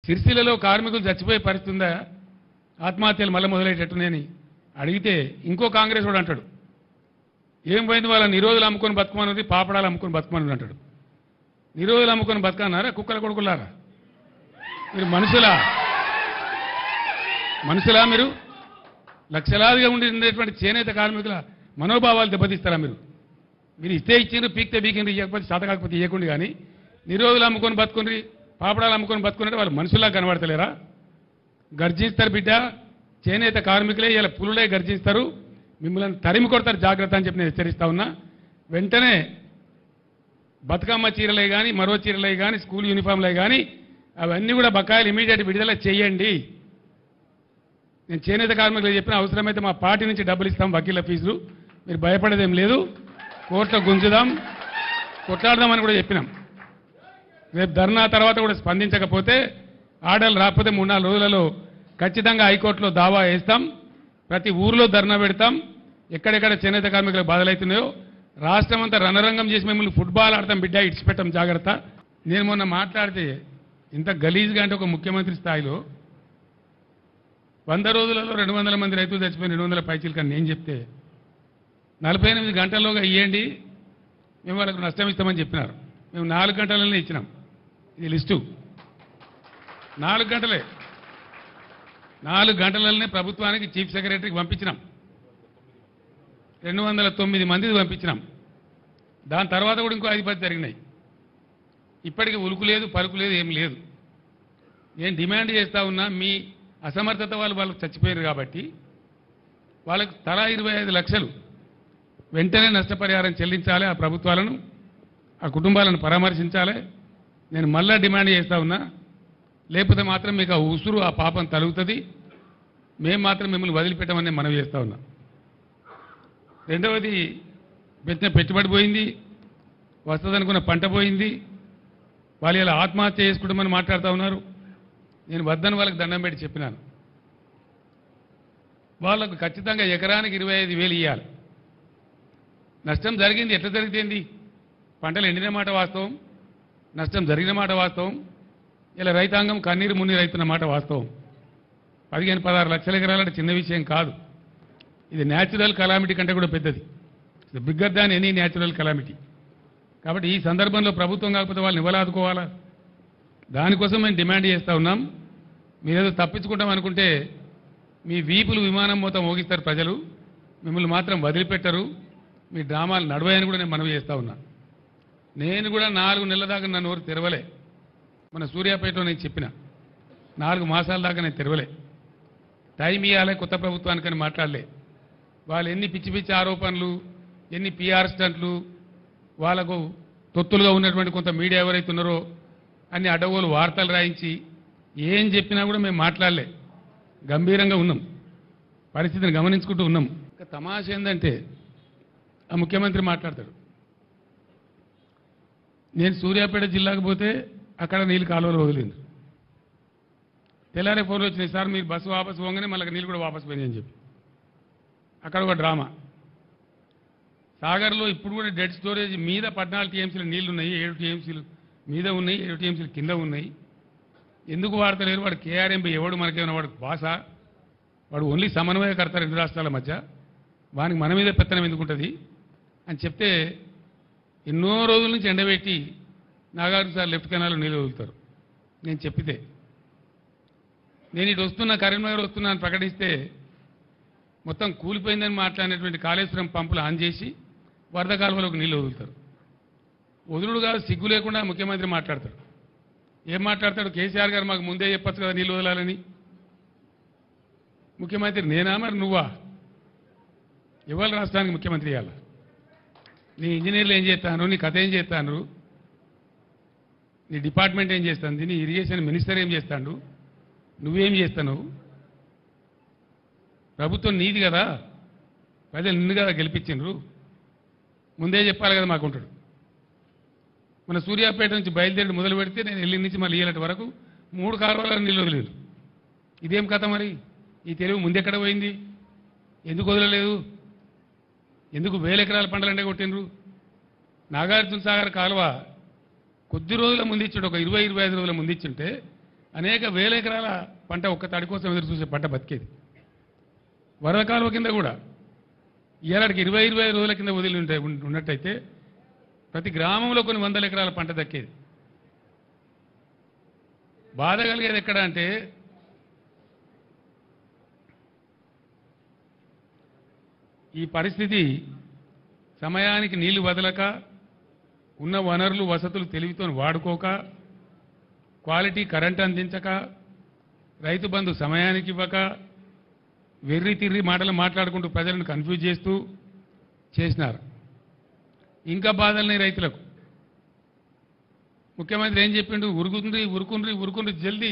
సిరిసిల్లలో కార్మికులు చచ్చిపోయే పరిస్థితి ఉందా? ఆత్మహత్యలు మళ్ళీ మొదలయ్యేటట్టునేని అడిగితే ఇంకో కాంగ్రెస్ వాడు అంటాడు, ఏం పోయింది వాళ్ళ నిరోధులు అమ్ముకొని బతుకమన్నది, పాపడాలు అమ్ముకొని బతుకమని అంటాడు. నిరోధులు అమ్ముకొని బతకన్నారా? కుక్కల కొడుకులారా మీరు? మనుషులా మీరు? లక్షలాదిగా ఉండేటువంటి చేనేత కార్మికుల మనోభావాలు దెబ్బతీస్తారా మీరు? మీరు ఇస్తే ఇచ్చిండ్రు, పీక్తే పీకిండ్రు, ఇవ్వకపోతే చేత కాకపోతే ఇవ్వకుండా. కానీ నిరోధులు అమ్ముకొని బతుకుండ్రి, పాపడాలు అమ్ముకొని బతుకున్నట్టు వాళ్ళు మనుషుల్లా కనబడతలేరా? గర్జిస్తారు బిడ్డ, చేనేత కార్మికులే ఇలా పులులే గర్జిస్తారు, మిమ్మల్ని తరిమి కొడతారు, జాగ్రత్త అని చెప్పి నేను హెచ్చరిస్తా ఉన్నా. వెంటనే బతుకమ్మ చీరలే కానీ, మరో చీరలే కానీ, స్కూల్ యూనిఫామ్లే కానీ అవన్నీ కూడా బకాయిలు ఇమీడియట్ విడుదల చేయండి. నేను చేనేత కార్మికులు చెప్పిన అవసరమైతే మా పార్టీ నుంచి డబ్బులు ఇస్తాం, వకీళ్ళ ఫీజులు, మీరు భయపడేదేం లేదు, కోర్టులో గుంజుదాం, కొట్లాడదామని కూడా చెప్పినాం. రేపు ధర్నా తర్వాత కూడా స్పందించకపోతే, ఆర్డర్లు రాకపోతే 3-4 రోజులలో ఖచ్చితంగా హైకోర్టులో దావా వేస్తాం, ప్రతి ఊర్లో ధర్నా పెడతాం. ఎక్కడెక్కడ చేనేత కార్మికులకు బాధలవుతున్నాయో రాష్ట్రం అంతా రణరంగం చేసి మిమ్మల్ని ఫుట్బాల్ ఆడతాం బిడ్డ, ఇడిచిపెట్టాం, జాగ్రత్త. నేను మొన్న మాట్లాడితే ఇంత గలీజ్గా అంటే ఒక ముఖ్యమంత్రి స్థాయిలో 100 రోజులలో 200 మంది రైతులు చచ్చిపోయిన 200 పైచీలు కానీ నేను చెప్తే 48 గంటల్లోగా ఇవ్వండి, మేము వాళ్ళకు నష్టం ఇస్తామని చెప్పినారు. మేము 4 గంటలనే ఇచ్చినాం. ఇది లిస్టు 4 గంటలే. 4 గంటలనే ప్రభుత్వానికి చీఫ్ సెక్రటరీకి పంపించినాం, 209 మందికి పంపించినాం. దాని తర్వాత కూడా ఇంకో 5-10 జరిగినాయి. ఇప్పటికీ ఉలుకు లేదు, పలుకు లేదు, ఏం లేదు. నేను డిమాండ్ చేస్తా ఉన్నా, మీ అసమర్థత వాళ్ళు చచ్చిపోయారు కాబట్టి వాళ్ళకు తలా 25 లక్షలు వెంటనే నష్టపరిహారం చెల్లించాలి. ఆ ప్రభుత్వాలను, ఆ కుటుంబాలను పరామర్శించాలి. నేను మళ్ళా డిమాండ్ చేస్తా ఉన్నా, లేకపోతే మాత్రం మీకు ఆ ఉసురు, ఆ పాపం తలుగుతుంది. మేము మాత్రం మిమ్మల్ని వదిలిపెట్టమని మనవి చేస్తా ఉన్నా. రెండవది, పెట్టిన పెట్టుబడి పోయింది, వస్తుందనుకున్న పంట పోయింది. వాళ్ళు ఇలా ఆత్మహత్య చేసుకుంటామని మాట్లాడుతూ ఉన్నారు. నేను వద్దని వాళ్ళకి దండం పెట్టి చెప్పినాను. వాళ్ళకు ఖచ్చితంగా ఎకరానికి 25,000 ఇవ్వాలి. నష్టం జరిగింది, ఎట్లా జరిగితేంది? పంటలు ఎండిన మాట వాస్తవం, నష్టం జరిగిన మాట వాస్తవం. ఇలా రైతాంగం కన్నీరు మున్నీరు అవుతున్న మాట వాస్తవం. 15-16 లక్షల ఎకరాలంటే చిన్న విషయం కాదు. ఇది న్యాచురల్ కలామిటీ కంటే కూడా పెద్దది. ఇది bigger than any natural calamity. కాబట్టి ఈ సందర్భంలో ప్రభుత్వం కాకపోతే వాళ్ళని ఇవ్వలాదుకోవాలా? దానికోసం మేము డిమాండ్ చేస్తూ ఉన్నాం. మీరేదో తప్పించుకుంటాం అనుకుంటే మీ వీపులు విమానం మొత్తం మోగిస్తారు ప్రజలు, మిమ్మల్ని మాత్రం వదిలిపెట్టరు. మీ డ్రామాలు నడవాయని కూడా నేను మనవి చేస్తూ ఉన్నా. నేను కూడా 4 నెలల దాకా నా నోరు తెరవలే. మన సూర్యాపేటలో నేను చెప్పిన 4 మాసాల దాకా నేను తెరవలే. టైం ఇవ్వాలి కొత్త ప్రభుత్వానికని మాట్లాడలే. వాళ్ళు ఎన్ని పిచ్చి పిచ్చి ఆరోపణలు, ఎన్ని పిఆర్ స్టంట్లు, వాళ్ళకు తొత్తులుగా ఉన్నటువంటి కొంత మీడియా ఎవరైతే ఉన్నారో అన్ని అడ్డగోలు వార్తలు రాయించి ఏం చెప్పినా కూడా మేము మాట్లాడలే. గంభీరంగా ఉన్నాం, పరిస్థితిని గమనించుకుంటూ ఉన్నాం. ఇంకా తమాష ఏంటంటే, ఆ ముఖ్యమంత్రి మాట్లాడతాడు, నేను సూర్యాపేట జిల్లాకు పోతే అక్కడ నీళ్ళు కాలువలు వదిలింది. తెల్లారే ఫోన్లు వచ్చినాయి, సార్ మీరు బస్సు వాపసు పోగానే మళ్ళీ నీళ్ళు కూడా వాపసు పోయినాయి అని చెప్పి. అక్కడ ఒక డ్రామా. సాగర్లో ఇప్పుడు కూడా డెడ్ స్టోరేజ్ మీద 14 టీఎంసీలు నీళ్లు ఉన్నాయి, 7 టీఎంసీలు మీద ఉన్నాయి, 7 టీఎంసీలు కింద ఉన్నాయి. ఎందుకు వాడతలేరు? వాడు కేఆర్ఎంపీ ఎవడు? మనకేమైనా వాడు భాష? వాడు ఓన్లీ సమన్వయకర్త 2 రాష్ట్రాల మధ్య, వానికి మన మీద పెత్తనం ఎందుకుంటుంది అని చెప్తే ఎన్నో రోజుల నుంచి ఎండబెట్టి నాగార్జున సార్ లెఫ్ట్ కెనాల్లో నీళ్ళు వదులుతారు. నేను చెప్పితే, నేను ఇటు వస్తున్నా, కరీంనగర్ వస్తున్నా అని ప్రకటిస్తే మొత్తం కూలిపోయిందని మాట్లాడినటువంటి కాళేశ్వరం పంపులు ఆన్ చేసి వరద కాలువలోకి నీళ్ళు వదులుతారు. వదులుడు కాదు, సిగ్గు లేకుండా ముఖ్యమంత్రి మాట్లాడతాడు. ఏం మాట్లాడతాడు? కేసీఆర్ గారు మాకు ముందే చెప్పచ్చు కదా నీళ్ళు వదలాలని. ముఖ్యమంత్రి నేనా మరి నువ్వా? ఇవాళ రాష్ట్రానికి ముఖ్యమంత్రి ఇవ్వాలి. నీ ఇంజనీర్లు ఏం చేస్తాను, నీ కథ ఏం చేస్తాను, నీ డిపార్ట్మెంట్ ఏం చేస్తుంది, నీ ఇరిగేషన్ మినిస్టర్ ఏం చేస్తాడు, నువ్వేం చేస్తాను? ప్రభుత్వం నీది కదా, ప్రజలు నిన్ను కదా గెలిపించిండ్రు, ముందే చెప్పాలి కదా మాకుంటాడు. మన సూర్యాపేట నుంచి బయలుదేరి మొదలు పెడితే నేను ఎల్లి నుంచి మళ్ళీ ఏలటి వరకు 3 కాలువల నీళ్ళు వదిలేదు. ఇదేం కథ మరి? ఈ తెలివి ముందెక్కడ పోయింది? ఎందుకు వదలలేదు? ఎందుకు 1000 ఎకరాల పంటలు ఎండగొట్టిండ్రు? నాగార్జున సాగర్ కాలువ కొద్ది రోజుల ముందు ఇచ్చాడు, ఒక 20-25 రోజుల ముందు ఇచ్చింటే అనేక వేల ఎకరాల పంట ఒక్క తడి కోసం ఎదురు చూసే పంట బతికేది. వరద కాలువ కింద కూడా ఇవాళకి 20-25 రోజుల కింద వదిలి ఉన్నట్టయితే ప్రతి గ్రామంలో కొన్ని వందల ఎకరాల పంట దక్కేది. బాధ కలిగేది ఎక్కడ అంటే ఈ పరిస్థితి సమయానికి నీళ్లు వదలక, ఉన్న వనరులు వసతులు తెలివితో వాడుకోక, క్వాలిటీ కరెంట్ అందించక, రైతు బంధు సమయానికి ఇవ్వక, వెర్రి తిర్రి మాటలు మాట్లాడుకుంటూ ప్రజలను కన్ఫ్యూజ్ చేస్తూ చేసినారు. ఇంకా బాధల్ని రైతులకు. ముఖ్యమంత్రి ఏం చెప్పిండు? ఉరుకుండ్రి జల్దీ,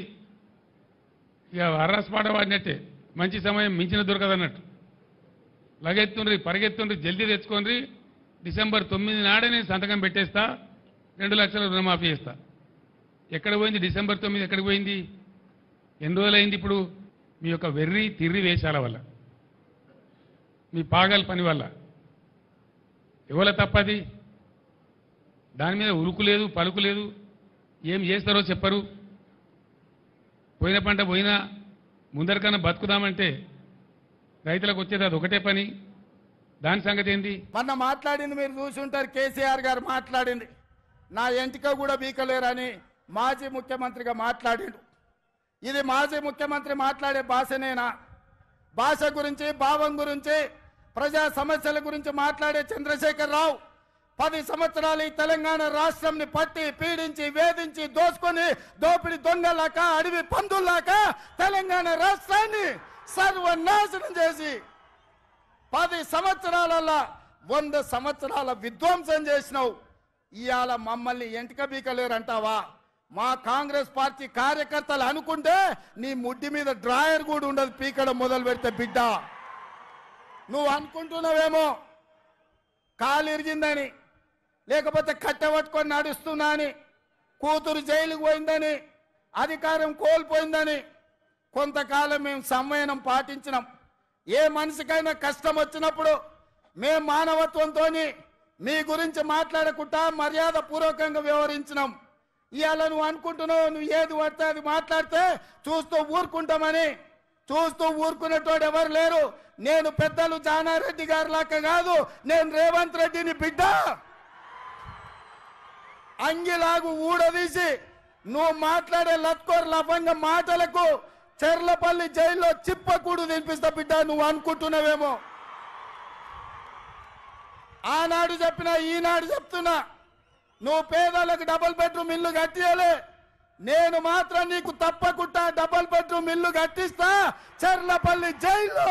ఇక అర్రాస్పాట వాడినట్టే, మంచి సమయం మించిన దొరకదన్నట్టు. పరిగెత్తుండ్రి జల్దీ తెచ్చుకోండి, డిసెంబర్ 9 నాడే నేను సంతకం పెట్టేస్తా, 2 లక్షల రుణమాఫీ చేస్తా. ఎక్కడ పోయింది డిసెంబర్ 9? ఎక్కడికి పోయింది? ఎన్ని రోజులైంది? ఇప్పుడు మీ యొక్క వెర్రి తిర్రి వేషాల వల్ల, మీ పాగల్ పని వల్ల ఎవల తప్పది? దాని మీద ఉరుకు లేదు, పలుకు లేదు. ఏం చేస్తారో చెప్పరు. పోయిన పంట పోయినా ముందరికన్నా బతుకుదామంటే రైతులకు వచ్చేది అది ఒకటే పని. దాని సంగతి ఏంది? మొన్న మాట్లాడింది మీరు చూసి ఉంటారు, కేసీఆర్ గారు మాట్లాడింది, నా ఎంటిక కూడా బీకలేరని మాజీ ముఖ్యమంత్రిగా మాట్లాడిండు. ఇది మాజీ ముఖ్యమంత్రి మాట్లాడే భాషనేనా? భాష గురించి, భావం గురించి, ప్రజా సమస్యల గురించి మాట్లాడే చంద్రశేఖర్ రావు 10 సంవత్సరాలు ఈ తెలంగాణ రాష్ట్రంని పట్టి పీడించి వేధించి దోసుకొని దోపిడి దొంగలాక అడవి పందుల్లాక తెలంగాణ రాష్ట్రాన్ని సర్వనాశనం చేసి 10 సంవత్సరాలలో 100 సంవత్సరాల విధ్వంసం చేసినావు. ఇవాళ మమ్మల్ని ఎంటిక బీకలేరంటావా? మా కాంగ్రెస్ పార్టీ కార్యకర్తలు అనుకుంటే నీ ముడ్డి మీద డ్రాయర్ కూడా ఉండదు పీకడం మొదలు పెడితే. బిడ్డ, నువ్వు అనుకుంటున్నావేమో కాలు ఇరిగిందని, లేకపోతే కట్టెపట్టుకొని నడుస్తున్నా అని, కూతురు జైలుకు పోయిందని, అధికారం కోల్పోయిందని. కొంతకాలం మేము సంయమనం పాటించినాం. ఏ మనిషికైనా కష్టం వచ్చినప్పుడు మేము మానవత్వంతో మీ గురించి మాట్లాడకుండా మర్యాద పూర్వకంగా వ్యవహరించినాం. ఇవాళ నువ్వు అనుకుంటున్నావు నువ్వు ఏది పడితే అది మాట్లాడితే చూస్తూ ఊరుకుంటామని. చూస్తూ ఊరుకునేటోడు ఎవరు లేరు. నేను పెద్దలు జానారెడ్డి గారి లాగా కాదు, నేను రేవంత్ రెడ్డిని బిడ్డ. అంగిలాగు ఊడదీసి నువ్వు మాట్లాడే లత్కోర్ లఫంగ మాటలకు చెర్లపల్లి జైల్లో చిప్పకూడు తినిపిస్తా బిడ్డ. నువ్వు అనుకుంటున్నావేమో. ఆనాడు చెప్పినా ఈనాడు చెప్తున్నా, నువ్వు పేదలకు డబుల్ బెడ్రూమ్ ఇల్లు కట్టియాలి. నేను మాత్రం నీకు తప్పకుండా డబుల్ బెడ్రూమ్ ఇల్లు కట్టిస్తా చెర్లపల్లి జైల్లో.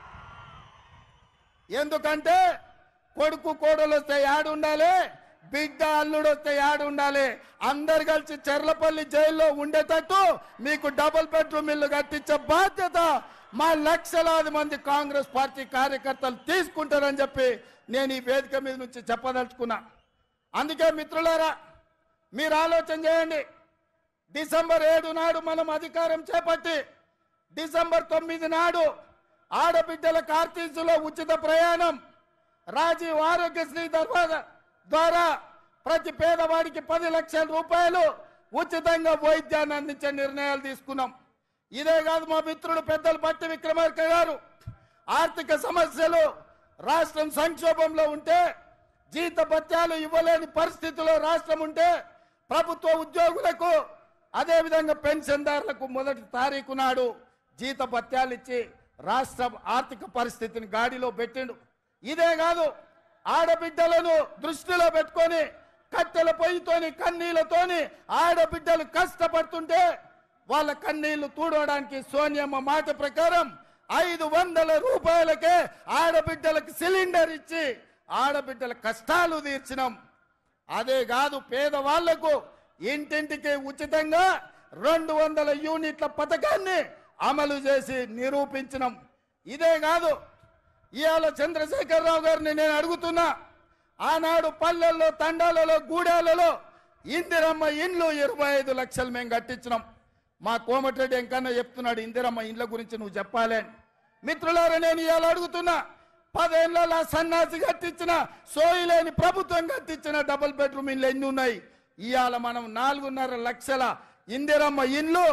ఎందుకంటే కొడుకు కోడలు వస్తే యాడు ఉండాలి, బిడ్డ అల్లుడు వస్తే యాడు ఉండాలి. అందరు కలిసి చెర్లపల్లి జైల్లో ఉండేటట్టు మీకు డబుల్ బెడ్రూమ్ ఇల్లు కట్టించే బాధ్యత మా లక్షలాది మంది కాంగ్రెస్ పార్టీ కార్యకర్తలు తీసుకుంటారని చెప్పి నేను ఈ వేదిక మీద నుంచి చెప్పదలుచుకున్నా. అందుకే మిత్రులారా, మీరు ఆలోచన చేయండి. డిసెంబర్ 7 నాడు మనం అధికారం చేపట్టి డిసెంబర్ 9 నాడు ఆడబిడ్డల ఆర్టీసీలో ఉచిత ప్రయాణం, రాజీవ్ ఆరోగ్యశ్రీ ద్వారా ప్రతి పేదవాడికి 10 లక్షల రూపాయలు ఉచితంగా వైద్యాన్ని అందించే నిర్ణయాలు తీసుకున్నాం. ఇదే కాదు, మా మిత్రుడు పెద్దలు పట్టి విక్రమార్క గారు ఆర్థిక సమస్యలు, రాష్ట్రం సంక్షోభంలో ఉంటే, జీతభత్యాలు ఇవ్వలేని పరిస్థితిలో రాష్ట్రం ఉంటే ప్రభుత్వ ఉద్యోగులకు అదేవిధంగా పెన్షన్దారులకు 1వ తారీఖు నాడు జీతభత్యాలు ఇచ్చి రాష్ట్ర ఆర్థిక పరిస్థితిని గాడిలో పెట్టిండు. ఇదే కాదు, ఆడబిడ్డలను దృష్టిలో పెట్టుకొని కట్టెల పొయ్యితోని కన్నీళ్లతోని ఆడబిడ్డలు కష్టపడుతుంటే వాళ్ళ కన్నీళ్లు తూడవడానికి సోనియమ్మ మాట ప్రకారం 500 రూపాయలకే ఆడబిడ్డలకు సిలిండర్ ఇచ్చి ఆడబిడ్డల కష్టాలు తీర్చినాం. అదే కాదు, పేదవాళ్లకు ఇంటింటికి ఉచితంగా 200 యూనిట్ల పథకాన్ని అమలు చేసి నిరూపించినాం. ఇదే కాదు, ఇవాళ చంద్రశేఖరరావు గారిని నేను అడుగుతున్నా, ఆనాడు పల్లెల్లో, తండాలలో, గూడాలలో ఇందిరమ్మ ఇండ్లు 25 లక్షలు మేము కట్టించినాం. మా కోమటిరెడ్డి ఎంకన్నా చెప్తున్నాడు, ఇందిరమ్మ ఇండ్ల గురించి నువ్వు చెప్పాలి. మిత్రులారా, నేను ఇవాళ అడుగుతున్నా, 10 ఏళ్ళ సన్నాసి కట్టించిన, సోయిలేని ప్రభుత్వం కట్టించిన డబుల్ బెడ్రూమ్ ఇండ్లు ఎన్ని ఉన్నాయి? ఇవాళ మనం 4.5 లక్షల ఇందిరమ్మ ఇండ్లు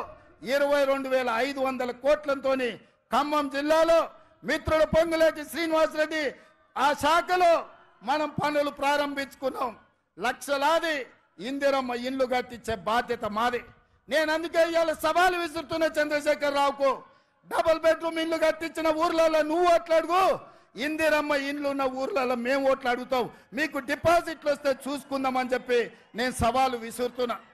22,500 కోట్లతోని ఖమ్మం జిల్లాలో మిత్రుడు పొంగులేటి శ్రీనివాసరెడ్డి ఆ శాఖలో మనం పనులు ప్రారంభించుకున్నాం. లక్షలాది ఇందిరమ్మ ఇండ్లు కట్టించే బాధ్యత మాది. నేను అందుకే ఇవాళ సవాలు విసురుతున్న చంద్రశేఖర్ రావుకు, డబుల్ బెడ్రూమ్ ఇండ్లు కట్టించిన ఊర్లలో నువ్వు ఓట్లాడుగు, ఇందిరమ్మ ఇండ్లు ఉన్న ఊర్లలో మేము ఓట్లు అడుగుతాం, మీకు డిపాజిట్లు వస్తే చూసుకుందామని చెప్పి నేను సవాలు విసురుతున్నా.